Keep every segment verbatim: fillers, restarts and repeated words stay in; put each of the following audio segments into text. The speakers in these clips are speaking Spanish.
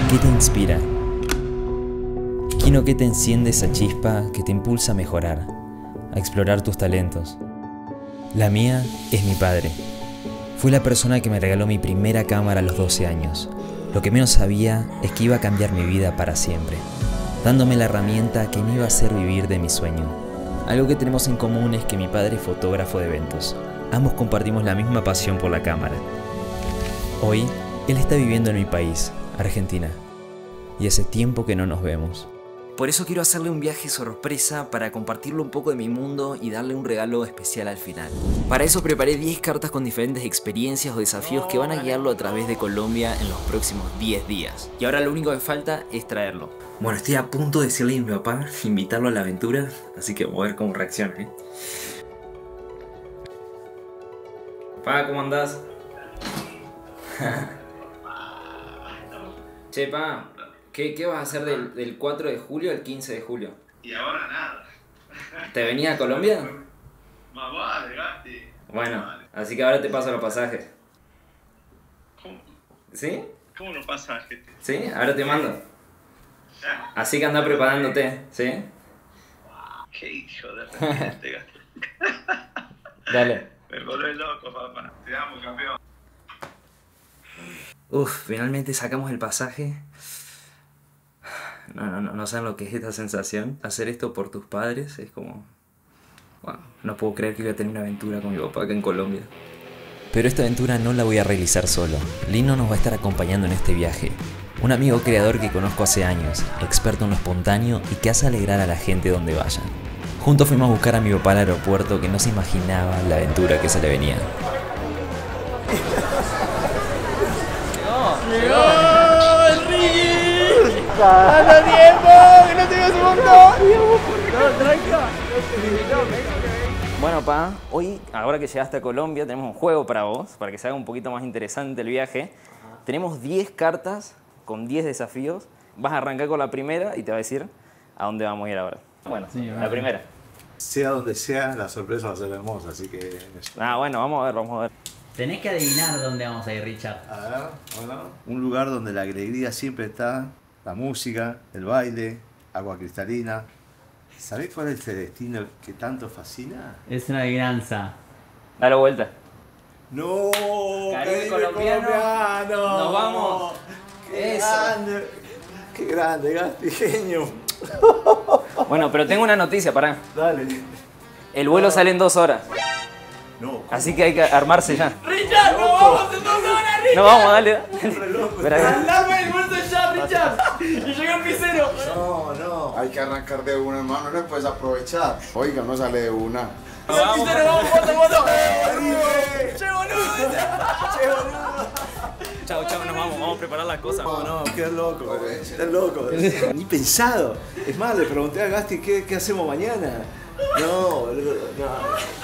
¿Qué te inspira? ¿Quién o qué te enciende esa chispa que te impulsa a mejorar, a explorar tus talentos? La mía es mi padre. Fue la persona que me regaló mi primera cámara a los doce años. Lo que menos sabía es que iba a cambiar mi vida para siempre, dándome la herramienta que me iba a hacer vivir de mi sueño. Algo que tenemos en común es que mi padre es fotógrafo de eventos. Ambos compartimos la misma pasión por la cámara. Hoy, él está viviendo en mi país, Argentina, y hace tiempo que no nos vemos. Por eso quiero hacerle un viaje sorpresa para compartirle un poco de mi mundo y darle un regalo especial al final. Para eso preparé diez cartas con diferentes experiencias o desafíos que van a guiarlo a través de Colombia en los próximos diez días. Y ahora lo único que falta es traerlo. Bueno, estoy a punto de decirle a mi papá, invitarlo a la aventura, así que vamos a ver cómo reacciona, ¿eh? Pa, ¿cómo andás? Che, pa, ¿qué, qué vas a hacer del, del cuatro de julio al quince de julio? Y ahora nada. ¿Te venía a Colombia? Más vale, Gasti. Bueno, así que ahora te paso los pasajes. ¿Cómo? ¿Sí? ¿Cómo los pasajes? ¿Sí? Ahora te mando. Así que anda preparándote, ¿sí? Qué hijo de repente, Gasti. Dale. Me volvé loco, papá. Te amo, campeón. Uf, finalmente sacamos el pasaje. No, no, no, no saben lo que es esta sensación. Hacer esto por tus padres es como... Wow, no puedo creer que voy a tener una aventura con mi papá acá en Colombia. Pero esta aventura no la voy a realizar solo. Lino nos va a estar acompañando en este viaje. Un amigo creador que conozco hace años, experto en lo espontáneo y que hace alegrar a la gente donde vaya. Juntos fuimos a buscar a mi papá al aeropuerto que no se imaginaba la aventura que se le venía. ¡Llegó el Ricky! ¡Hace tiempo que no te veo un montón! No, tranquilo. Bueno, pa, hoy, ahora que llegaste a Colombia, tenemos un juego para vos, para que se haga un poquito más interesante el viaje. Tenemos diez cartas con diez desafíos. Vas a arrancar con la primera y te va a decir a dónde vamos a ir ahora. Bueno, sí, la vale. Primera. Sea donde sea, la sorpresa va a ser hermosa, así que... Ah, bueno, vamos a ver, vamos a ver. Tenés que adivinar dónde vamos a ir, Richard. A ver, bueno. Un lugar donde la alegría siempre está, la música, el baile, agua cristalina. ¿Sabés cuál es el destino que tanto fascina? Es una adivinanza. Dale vuelta. ¡No! Caribe colombiano. colombiano. Nos vamos. ¡Qué Eso. grande! ¡Qué grande, Gasti, genio! Bueno, pero tengo una noticia, pará. Dale. El vuelo sale en dos horas. No. Así que hay que armarse ya. ¡Richard, no vamos en dos horas, Richard! No, vamos, dale. Espera, ¡Alarma el bolso ya, Richard! ¡Y llegó el pisero! no, no. Hay que arrancar de una, hermano, no le puedes aprovechar. Oiga, no sale de una. ¡El pisero, vamos, foto, foto! ¡Che, boludo! ¡Che, boludo! Chao, chao, nos vamos, vamos a preparar las cosas. No, no, qué loco, estás loco. Ni pensado. Es más, le pregunté a Gasti qué, qué hacemos mañana. No, boludo, no.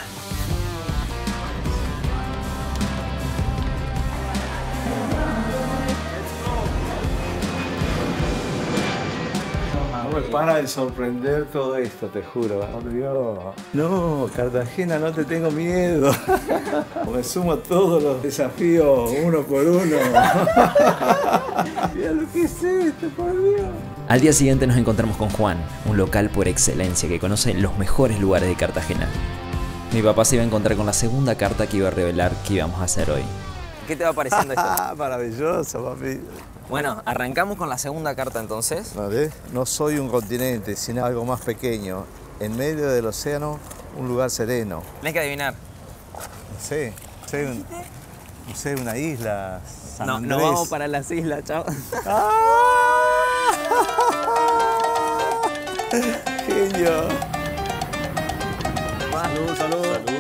No me para de sorprender todo esto, te juro. Oh, Dios. No, Cartagena, no te tengo miedo. Me sumo a todos los desafíos uno por uno. Mira lo que es esto, por Dios. Al día siguiente nos encontramos con Juan, un local por excelencia que conoce los mejores lugares de Cartagena. Mi papá se iba a encontrar con la segunda carta que iba a revelar qué íbamos a hacer hoy. ¿Qué te va pareciendo esto? Ah, maravilloso, papi. Bueno, arrancamos con la segunda carta entonces. ¿Vale? No soy un continente, sino algo más pequeño. En medio del océano, un lugar sereno. Tienes que adivinar. No sé, no sé, un- no sé, una isla. San No, Andrés. nos vamos para las islas, chao. ¡Ah! Genio. Salud, salud. Salud.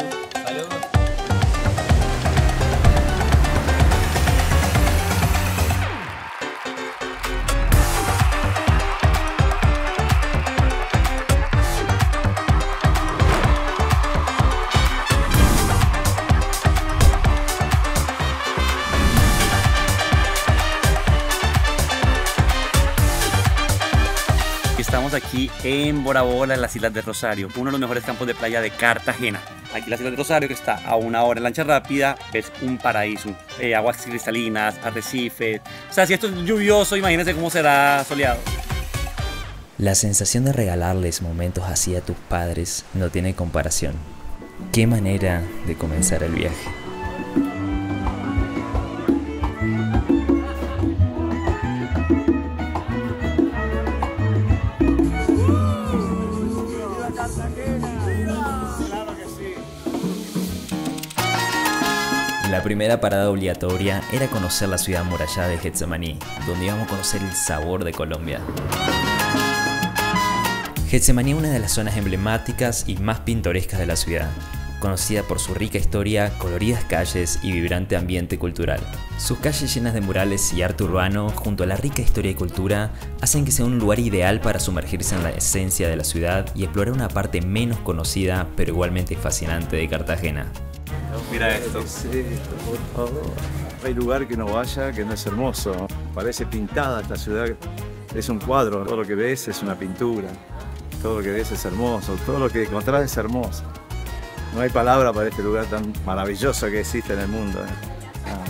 Estamos aquí en Bora Bora, en las Islas de Rosario, uno de los mejores campos de playa de Cartagena. Aquí la ciudad de Rosario, que está a una hora en lancha rápida, es un paraíso. Eh, aguas cristalinas, arrecifes. O sea, si esto es lluvioso, imagínense cómo será soleado. La sensación de regalarles momentos así a tus padres no tiene comparación. Qué manera de comenzar el viaje. La primera parada obligatoria era conocer la ciudad amurallada de Getsemaní, donde íbamos a conocer el sabor de Colombia. Getsemaní es una de las zonas emblemáticas y más pintorescas de la ciudad, conocida por su rica historia, coloridas calles y vibrante ambiente cultural. Sus calles llenas de murales y arte urbano, junto a la rica historia y cultura, hacen que sea un lugar ideal para sumergirse en la esencia de la ciudad y explorar una parte menos conocida, pero igualmente fascinante de Cartagena. Mira esto. ¿Qué es esto, por favor? No hay lugar que no vaya que no es hermoso. Parece pintada esta ciudad. Es un cuadro. Todo lo que ves es una pintura. Todo lo que ves es hermoso. Todo lo que encontrás es hermoso. No hay palabra para este lugar tan maravilloso que existe en el mundo. ¿eh? Ah.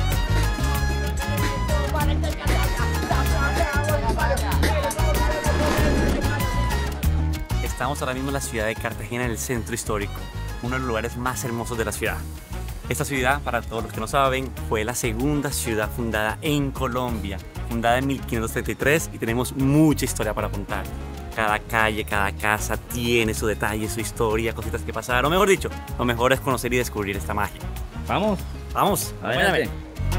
Estamos ahora mismo en la ciudad de Cartagena, en el centro histórico, uno de los lugares más hermosos de la ciudad. Esta ciudad, para todos los que no saben, fue la segunda ciudad fundada en Colombia, fundada en mil quinientos treinta y tres, y tenemos mucha historia para contar. Cada calle, cada casa tiene su detalle, su historia, cositas que pasaron. O mejor dicho, lo mejor es conocer y descubrir esta magia. Vamos. Vamos, Adelante.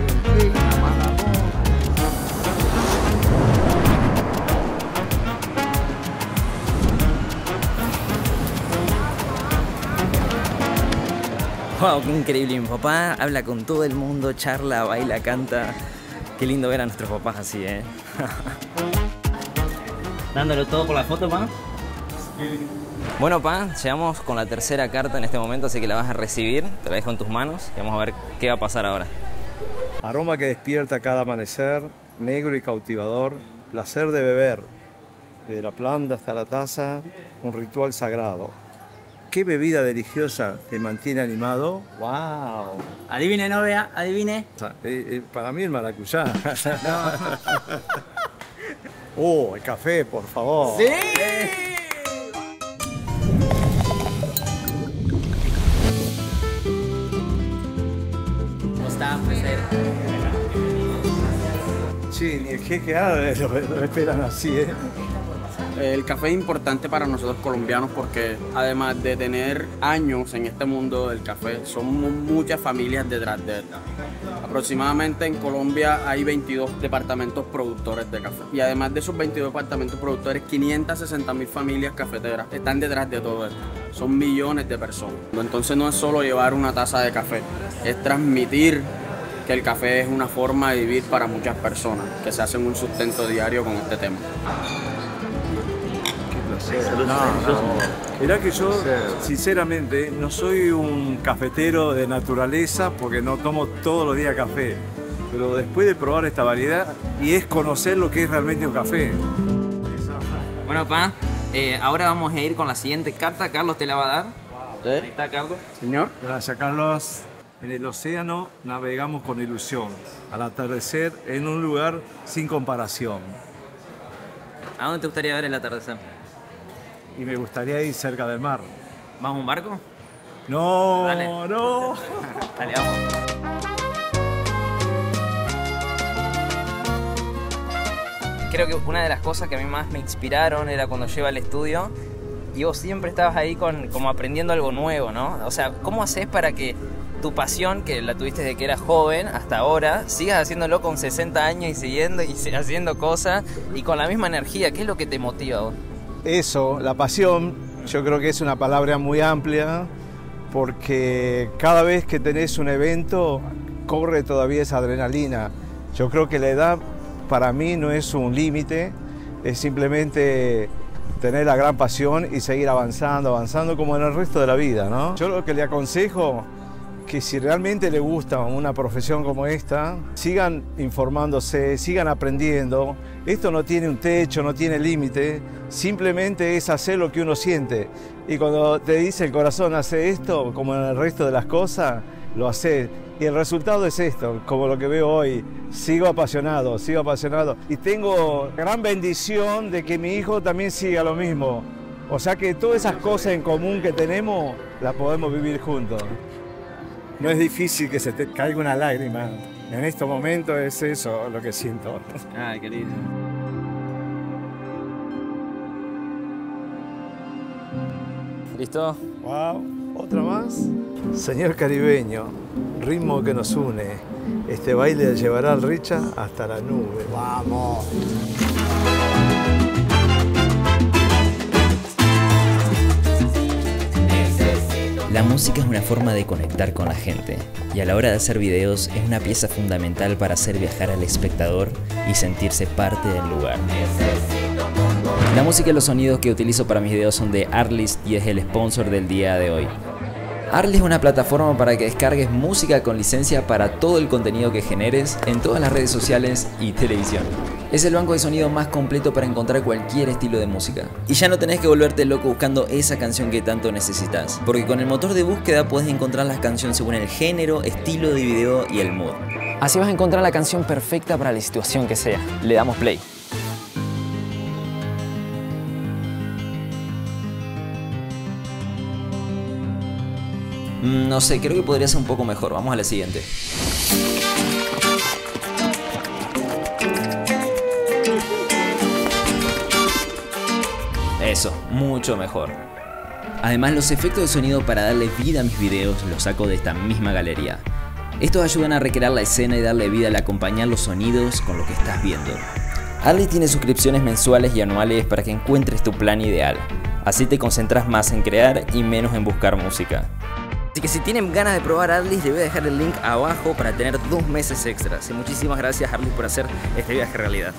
Wow, qué increíble. Mi papá habla con todo el mundo, charla, baila, canta. Qué lindo ver a nuestros papás así, ¿eh? Dándolo todo por la foto, pa. Bueno, pa, llegamos con la tercera carta en este momento, así que la vas a recibir. Te la dejo en tus manos y vamos a ver qué va a pasar ahora. Aroma que despierta cada amanecer, negro y cautivador, placer de beber. De la planta hasta la taza, un ritual sagrado. ¿Qué bebida deliciosa te mantiene animado? ¡Wow! Adivine, novia, adivine. O sea, eh, eh, para mí el maracuyá. ¡Oh, el café, por favor! ¡Sí! ¿Cómo está, placer? Sí, ni el jeque árabe lo, lo esperan así, ¿eh? El café es importante para nosotros colombianos porque además de tener años en este mundo del café, somos muchas familias detrás de él. Aproximadamente en Colombia hay veintidós departamentos productores de café. Y además de esos veintidós departamentos productores, quinientas sesenta mil familias cafeteras están detrás de todo esto. Son millones de personas. Entonces no es solo llevar una taza de café, es transmitir que el café es una forma de vivir para muchas personas que se hacen un sustento diario con este tema. No, no. Mirá que yo, sinceramente, no soy un cafetero de naturaleza porque no tomo todos los días café. Pero después de probar esta variedad, y es conocer lo que es realmente un café. Bueno, pa, eh, ahora vamos a ir con la siguiente carta. Carlos te la va a dar. ¿Sí? Ahí está, Carlos. Señor. Gracias, Carlos. En el océano navegamos con ilusión. Al atardecer, en un lugar sin comparación. ¿A dónde te gustaría ver el atardecer? Y me gustaría ir cerca del mar. ¿Vamos a un barco? No, Dale. no. Dale, vamos. Creo que una de las cosas que a mí más me inspiraron era cuando llegué al estudio y vos siempre estabas ahí con, como aprendiendo algo nuevo, ¿no? O sea, ¿cómo haces para que tu pasión, que la tuviste desde que eras joven hasta ahora, sigas haciéndolo con sesenta años y siguiendo y haciendo cosas y con la misma energía? ¿Qué es lo que te motiva a vos? Eso, la pasión, yo creo que es una palabra muy amplia porque cada vez que tenés un evento corre todavía esa adrenalina. Yo creo que la edad para mí no es un límite, es simplemente tener la gran pasión y seguir avanzando, avanzando como en el resto de la vida, ¿no? Yo lo que le aconsejo que si realmente les gusta una profesión como esta, sigan informándose, sigan aprendiendo. Esto no tiene un techo, no tiene límite, simplemente es hacer lo que uno siente. Y cuando te dice el corazón, hace esto, como en el resto de las cosas, lo hace. Y el resultado es esto, como lo que veo hoy. Sigo apasionado, sigo apasionado. Y tengo gran bendición de que mi hijo también siga lo mismo. O sea que todas esas cosas en común que tenemos, las podemos vivir juntos. No es difícil que se te caiga una lágrima. En estos momentos es eso lo que siento. Ay, qué lindo. ¿Listo? Wow, otra más. Señor caribeño, ritmo que nos une. Este baile llevará al Richa hasta la nube. ¡Vamos! La música es una forma de conectar con la gente y a la hora de hacer videos es una pieza fundamental para hacer viajar al espectador y sentirse parte del lugar. La música y los sonidos que utilizo para mis videos son de Artlist y es el sponsor del día de hoy. Artlist es una plataforma para que descargues música con licencia para todo el contenido que generes en todas las redes sociales y televisión. Es el banco de sonido más completo para encontrar cualquier estilo de música. Y ya no tenés que volverte loco buscando esa canción que tanto necesitas, porque con el motor de búsqueda puedes encontrar las canciones según el género, estilo de video y el mood. Así vas a encontrar la canción perfecta para la situación que sea. Le damos play. No sé, creo que podría ser un poco mejor. Vamos a la siguiente. Eso, mucho mejor. Además, los efectos de sonido para darle vida a mis videos los saco de esta misma galería. Estos ayudan a recrear la escena y darle vida al acompañar los sonidos con lo que estás viendo. Artlist tiene suscripciones mensuales y anuales para que encuentres tu plan ideal. Así te concentras más en crear y menos en buscar música. Así que si tienen ganas de probar Artlist, les voy a dejar el link abajo para tener dos meses extras. Y muchísimas gracias Artlist por hacer este viaje realidad.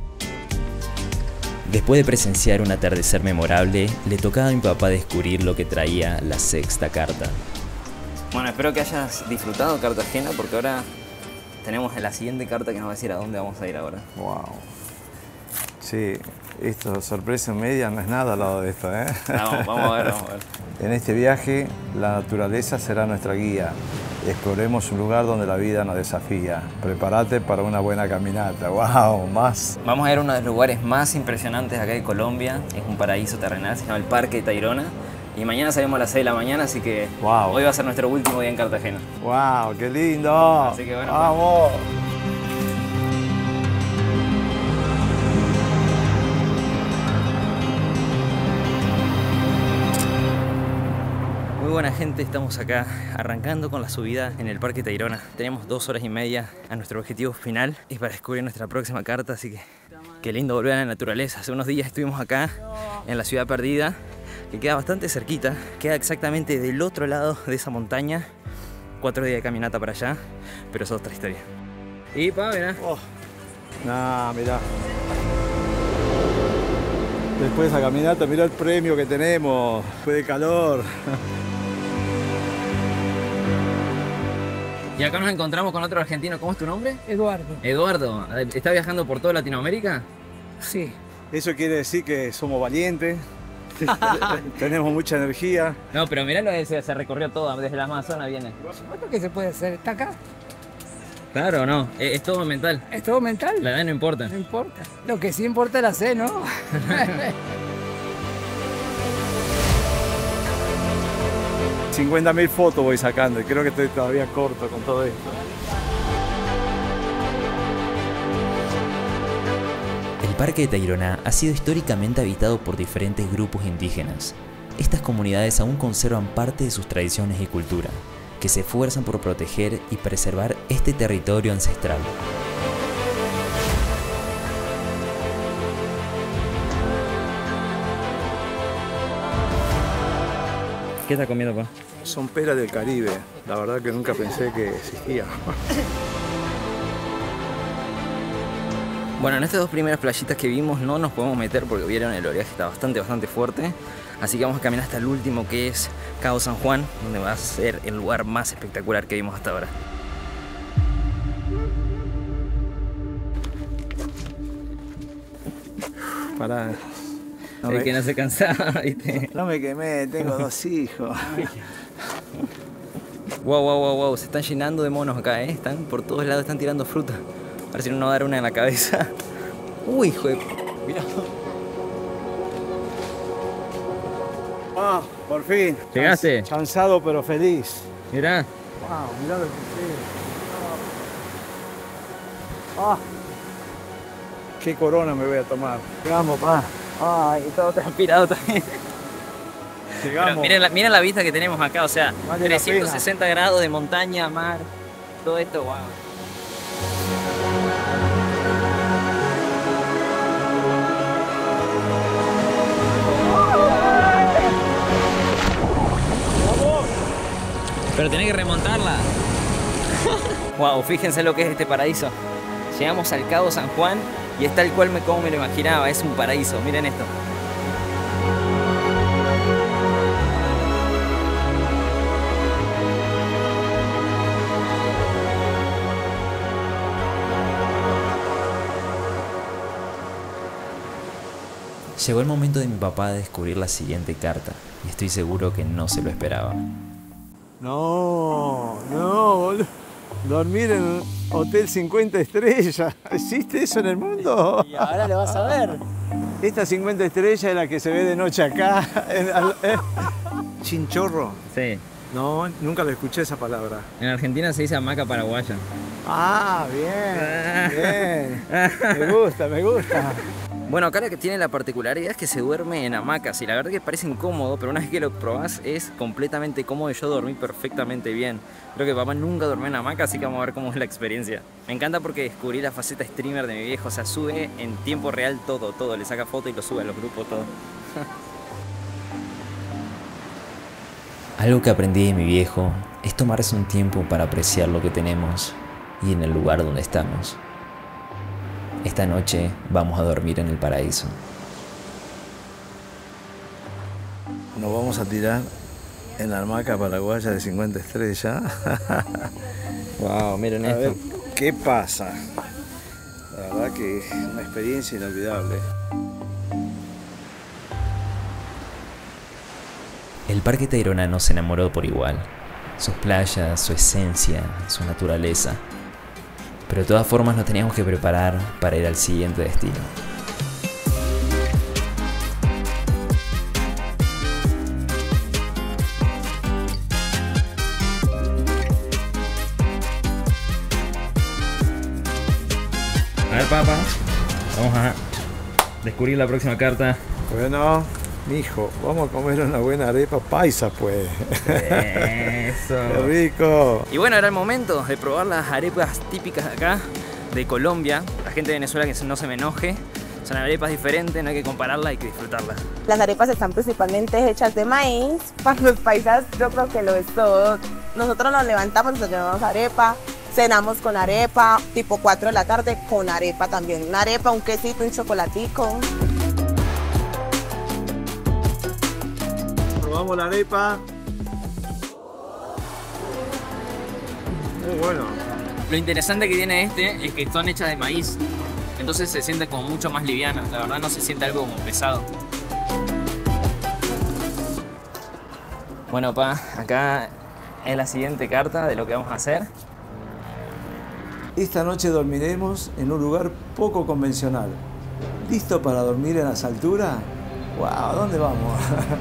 Después de presenciar un atardecer memorable, le tocaba a mi papá descubrir lo que traía la sexta carta. Bueno, espero que hayas disfrutado Cartagena porque ahora tenemos la siguiente carta que nos va a decir a dónde vamos a ir ahora. Wow. Sí, esto, sorpresa en media, no es nada al lado de esto, ¿eh? Vamos, vamos a ver, vamos a ver. En este viaje, la naturaleza será nuestra guía. Exploremos un lugar donde la vida nos desafía. Prepárate para una buena caminata. ¡Wow! Más. Vamos a ir a uno de los lugares más impresionantes acá de Colombia. Es un paraíso terrenal, se llama el Parque Tayrona. Y mañana salimos a las seis de la mañana, así que wow. Hoy va a ser nuestro último día en Cartagena. ¡Wow! ¡Qué lindo! Así que bueno, ¡vamos! Muy buena gente, estamos acá arrancando con la subida en el Parque Tayrona. Tenemos dos horas y media a nuestro objetivo final y para descubrir nuestra próxima carta, así que qué lindo volver a la naturaleza. Hace unos días estuvimos acá en la ciudad perdida, que queda bastante cerquita, queda exactamente del otro lado de esa montaña. Cuatro días de caminata para allá, pero es otra historia. Y pa, mirá. Oh. Nah, mirá. Después de esa caminata, mirá el premio que tenemos. Fue de calor. Y acá nos encontramos con otro argentino. ¿Cómo es tu nombre? Eduardo. Eduardo. ¿Estás viajando por toda Latinoamérica? Sí. Eso quiere decir que somos valientes. Tenemos mucha energía. No, pero mirá lo que se, se recorrió todo, desde la Amazonas viene. Por supuesto que se puede hacer. ¿Está acá? Claro, no, es, es todo mental. ¿Es todo mental? La edad no importa. No importa. Lo que sí importa es la C, ¿no? cincuenta mil fotos voy sacando y creo que estoy todavía corto con todo esto. El Parque de Tayrona ha sido históricamente habitado por diferentes grupos indígenas. Estas comunidades aún conservan parte de sus tradiciones y cultura, que se esfuerzan por proteger y preservar este territorio ancestral. ¿Qué estás comiendo, pa? Son peras del Caribe, la verdad que nunca pensé que existían. Bueno, en estas dos primeras playitas que vimos no nos podemos meter porque vieron el oleaje está bastante, bastante fuerte. Así que vamos a caminar hasta el último, que es Cabo San Juan, donde va a ser el lugar más espectacular que vimos hasta ahora. Pará. No el me, que no se cansaba, ¿viste? no me quemé, tengo dos hijos. Wow, wow, wow, wow, se están llenando de monos acá, ¿eh? Están por todos lados, están tirando fruta. A ver si no nos va a dar una en la cabeza. Uy, hijo de... Mirá. Ah, por fin. ¿Llegaste? Cans- Cansado pero feliz. Mirá. Wow, mirá lo que sí. Ah. Qué corona me voy a tomar. Llegamos, pa. Ay, todo transpirado también. Llegamos. Pero miren, la, miren la vista que tenemos acá, o sea, Vale la trescientos sesenta grados de montaña, mar, todo esto, wow. Pero tenés que remontarla. Wow, fíjense lo que es este paraíso. Llegamos al Cabo San Juan y es tal cual me, como me lo imaginaba, es un paraíso, miren esto. Llegó el momento de mi papá de descubrir la siguiente carta y estoy seguro que no se lo esperaba. No, no, boludo. Dormir en un hotel cincuenta estrellas. ¿Existe eso en el mundo? Y ahora lo vas a ver. Esta cincuenta estrellas es la que se ve de noche acá. En, al- eh. ¿Chinchorro? Sí, No, nunca lo escuché esa palabra. en Argentina se dice hamaca paraguaya. Ah, bien, bien. Me gusta, me gusta. Bueno, acá lo que tiene la particularidad es que se duerme en hamacas y la verdad que parece incómodo, pero una vez que lo probás es completamente cómodo y yo dormí perfectamente bien. Creo que papá nunca durmió en hamaca, así que vamos a ver cómo es la experiencia. Me encanta porque descubrí la faceta streamer de mi viejo, o sea, sube en tiempo real todo, todo, le saca foto y lo sube a los grupos, todo. Algo que aprendí de mi viejo es tomarse un tiempo para apreciar lo que tenemos y en el lugar donde estamos. Esta noche vamos a dormir en el paraíso. Nos vamos a tirar en la hamaca paraguaya de cincuenta estrellas. Wow, miren A ver esto. qué pasa. La verdad que es una experiencia inolvidable. El Parque Tayrona nos enamoró por igual. Sus playas, su esencia, su naturaleza. Pero de todas formas nos teníamos que preparar para ir al siguiente destino. A ver, papá, vamos a descubrir la próxima carta. Bueno, mijo, vamos a comer una buena arepa paisa, pues. Eso. ¡Qué rico! Y bueno, era el momento de probar las arepas típicas de acá, de Colombia. La gente de Venezuela que no se me enoje. Son arepas diferentes, no hay que compararlas, hay que disfrutarlas. Las arepas están principalmente hechas de maíz. Para los paisas yo creo que lo es todo. Nosotros nos levantamos, nos llevamos arepa, cenamos con arepa, tipo cuatro de la tarde con arepa también. Una arepa, un quesito, un chocolatico. Probamos la arepa. Muy bueno. Lo interesante que tiene este es que son hechas de maíz. Entonces se siente como mucho más liviana. La verdad no se siente algo como pesado. Bueno, pa, acá es la siguiente carta de lo que vamos a hacer. Esta noche dormiremos en un lugar poco convencional. ¿Listo para dormir en las alturas? ¡Wow! ¿A dónde vamos?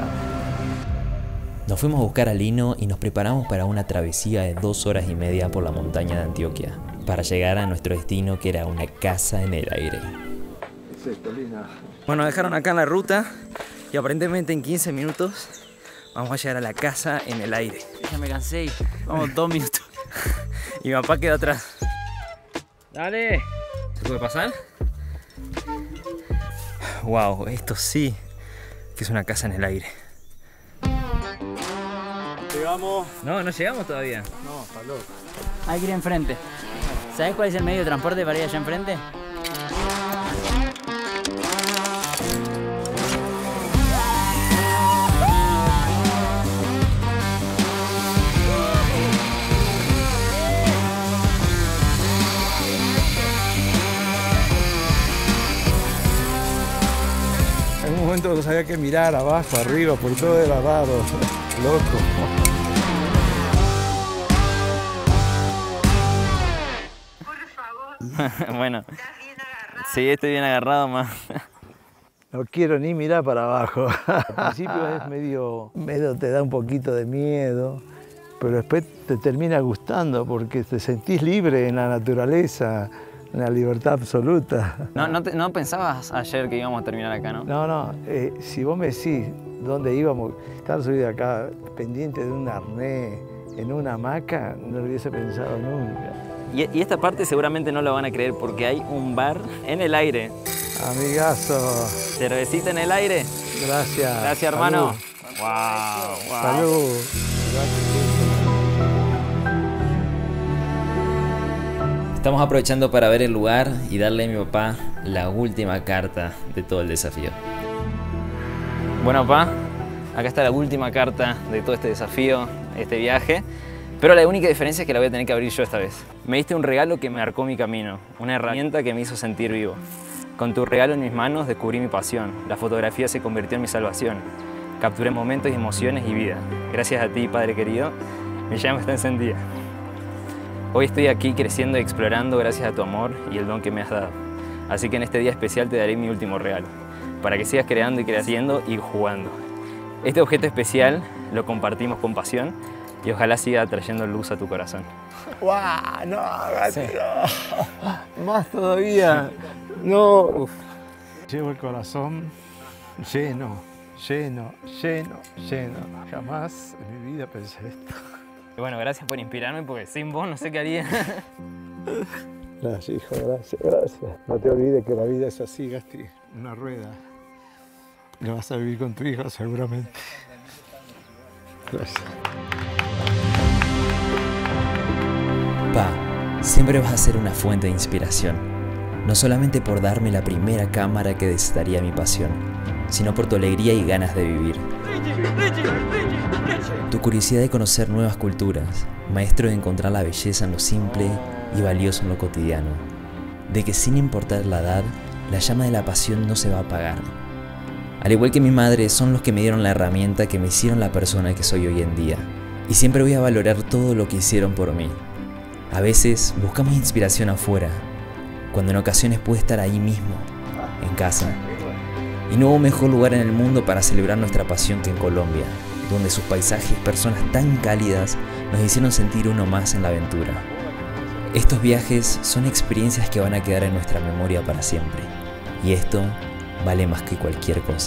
Nos fuimos a buscar a Lino y nos preparamos para una travesía de dos horas y media por la montaña de Antioquia, para llegar a nuestro destino, que era una casa en el aire. Es esto, Lina. Bueno, dejaron acá en la ruta y aparentemente en quince minutos vamos a llegar a la casa en el aire. Ya me cansé y vamos dos minutos. Y mi papá queda atrás. ¡Dale! ¿Se puede pasar? Wow, esto sí que es una casa en el aire. Llegamos. No, no llegamos todavía. No, está loco. Hay que ir enfrente. ¿Sabes cuál es el medio de transporte para ir allá enfrente? momento no sabía qué mirar, abajo, arriba, por todo era raro, loco. Bueno, sí, estoy bien agarrado, más. No quiero ni mirar para abajo. Al principio es medio, medio te da un poquito de miedo, pero después te termina gustando porque te sentís libre en la naturaleza, en la libertad absoluta. No, no, te- no pensabas ayer que íbamos a terminar acá, ¿no? No, no, eh, si vos me decís dónde íbamos, estar subido acá pendiente de un arnés, en una hamaca, no lo hubiese pensado nunca. Y, y esta parte seguramente no lo van a creer porque hay un bar en el aire. Amigazo, Cervecita en el aire. gracias. Gracias, hermano. Salud. Wow, wow. Salud. Estamos aprovechando para ver el lugar y darle a mi papá la última carta de todo el desafío. Bueno, papá, acá está la última carta de todo este desafío, este viaje. Pero la única diferencia es que la voy a tener que abrir yo esta vez. Me diste un regalo que marcó mi camino, una herramienta que me hizo sentir vivo. Con tu regalo en mis manos descubrí mi pasión. La fotografía se convirtió en mi salvación. Capturé momentos, emociones y vida. Gracias a ti, Padre querido, mi llama está encendida. Hoy estoy aquí creciendo y explorando gracias a tu amor y el don que me has dado. Así que en este día especial te daré mi último regalo, para que sigas creando y creciendo y jugando. Este objeto especial lo compartimos con pasión y ojalá siga trayendo luz a tu corazón. ¡Guau! No, gato, no. Más todavía. No. Uf. Llevo el corazón lleno, lleno, lleno, lleno. Jamás en mi vida pensé esto. Y bueno, gracias por inspirarme porque sin vos no sé qué haría. Gracias, hijo, gracias, gracias. No te olvides que la vida es así, Gasti, una rueda. Lo vas a vivir con tu hijo seguramente. Gracias. Pa, siempre vas a ser una fuente de inspiración, no solamente por darme la primera cámara que desataría mi pasión, sino por tu alegría y ganas de vivir. Tu curiosidad de conocer nuevas culturas, maestro de encontrar la belleza en lo simple y valioso en lo cotidiano, de que sin importar la edad, la llama de la pasión no se va a apagar. Al igual que mi madre, son los que me dieron la herramienta que me hicieron la persona que soy hoy en día, y siempre voy a valorar todo lo que hicieron por mí. A veces buscamos inspiración afuera, cuando en ocasiones puede estar ahí mismo, en casa. Y no hubo mejor lugar en el mundo para celebrar nuestra pasión que en Colombia, donde sus paisajes y personas tan cálidas nos hicieron sentir uno más en la aventura. Estos viajes son experiencias que van a quedar en nuestra memoria para siempre, y esto vale más que cualquier cosa.